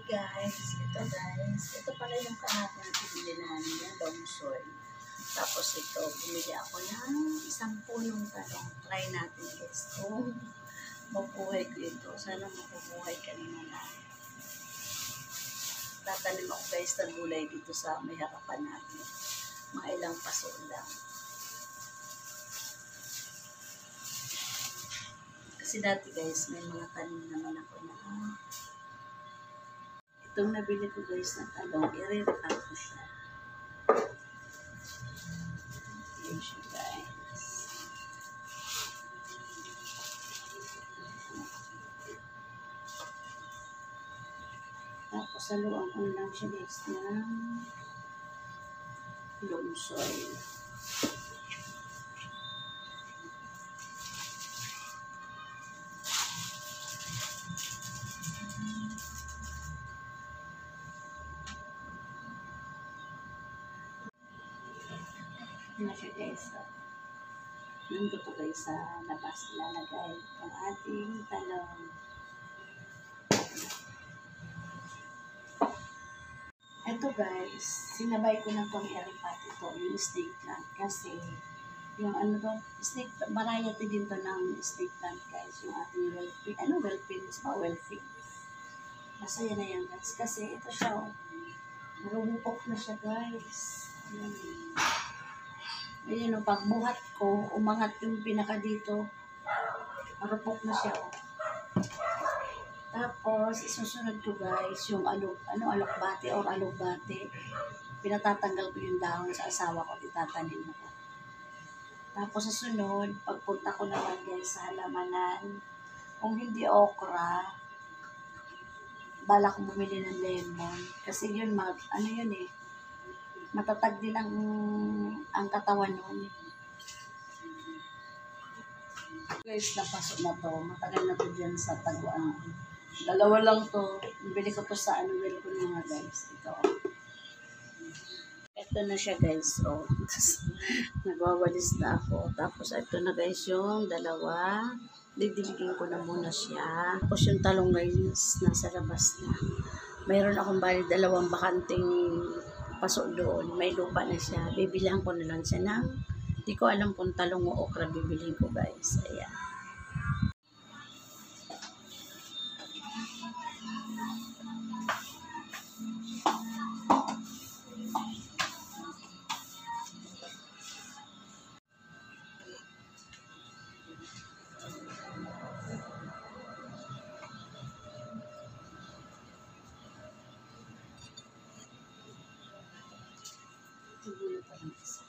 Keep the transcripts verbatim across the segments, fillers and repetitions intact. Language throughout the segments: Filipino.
guys, ito guys, ito pala yung kahapon na pinili namin yung longsoy. Tapos ito, bumili ako ng isang punong talong. Try natin guys kung mabuhay ko ito. Sana mabubuhay kanina na. Tatanim ako guys ng gulay dito sa may harapan natin. Mga ilang paso lang. Kasi dati guys, may mga tanim naman ako na itong nabili ko guys na talong, i-re-repack ko siya. Ayan siya guys. Tapos saluan ko lang siya guys ng longsoy. Na siya guys. So, nandito to guys sa labas lalagay ang ating talong. Ito guys, sinabay ko na itong eripat ito, yung snake plant. Kasi yung ano to, snake, variety din to ng snake plant guys. Yung ating well-filled, ano well-filled? It's not well-filled. Basta yan na yan guys. Kasi ito siya, oh, marumupok na siya guys. Ayan. Ayan o, pagbuhat ko, umangat yung pinaka dito. Marupok na siya o. Tapos, isusunod ko guys, yung alok, ano, alokbate or alokbate. Pinatatanggal ko yung dahon sa asawa ko, itatanim ko. Tapos, susunod, pagpunta ko naman guys sa halamanan, kung hindi okra, balak bumili ng lemon. Kasi yun, mag, ano yun eh, matatag din ang, ang katawan nun. Guys, napasok na to. Matagal na to dyan sa taguan. Dalawa lang to. Bili ko to sa ano, bili ko nga guys. Ito. Ito na siya guys. Oh. Nagwawalis na ako. Tapos ito na guys yung dalawa. Didiligin ko na muna siya. Tapos yung talong guys, nasa labas na. Mayroon akong bali dalawang bakanting pasok doon, may lupa na siya. Bibilihan ko na lang siya ng, di ko alam kung talong o okra bibilihin ko guys. Ayan. Tuloy pa lang isa.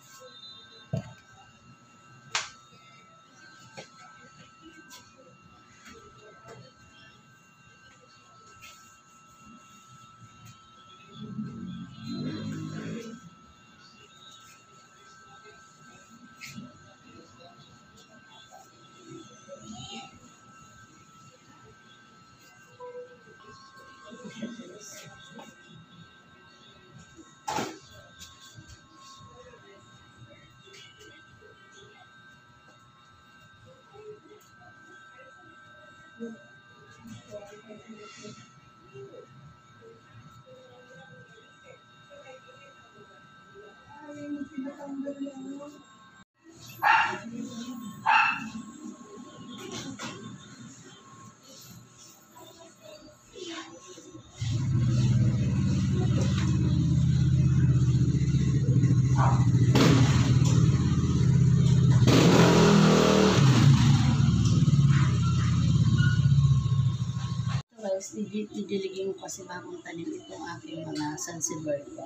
Guys, didiligin ko kasi bagong tanim itong aking mga Sansevernia.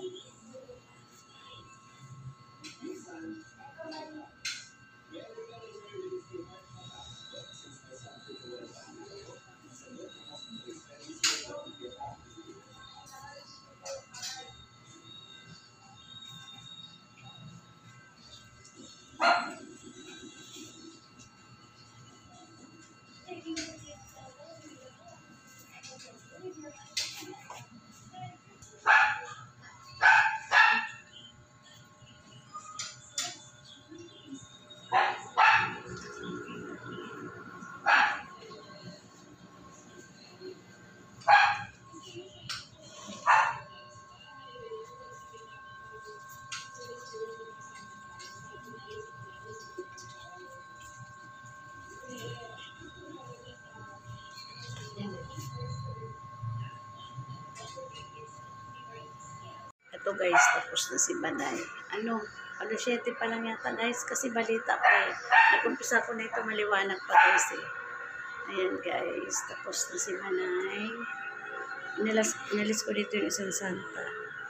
Ito guys, tapos na si Banay. Ano, ano siyete pa lang yata guys, kasi balita pa eh. Nag-umpisa ko na ito maliwanag pa guys eh. Ayan guys, tapos na si Banay. Inalis, inalis ko dito yung isang santa.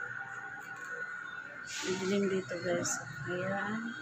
Nadilim dito guys. Ayan.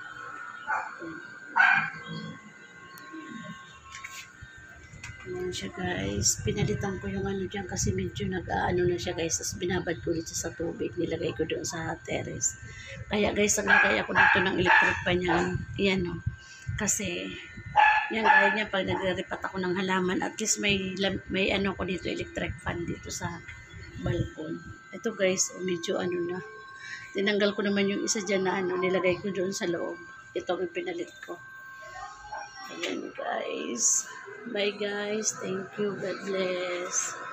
Ayan siya guys. Pinalitan ko yung ano dyan kasi medyo nag-ano na siya guys. Tapos binabad ko dito sa tubig. Nilagay ko doon sa terrace. Kaya guys, naglagay ako dito ng electric pan yan. Ayan o. Kasi, yan kaya niya pag nagre-repat ako ng halaman. At least may, may ano ko dito, electric fan dito sa balkon. Ito guys, medyo ano na. Tinanggal ko naman yung isa dyan na ano, nilagay ko doon sa loob. Ito ang pinalit ko. Ayan guys. Bye guys. Thank you. God bless.